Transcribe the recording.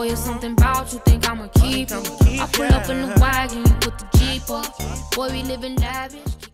it's something about you, think I'ma keep it. I pull up in the wagon, you put the Jeep up. Boy, we living lavish.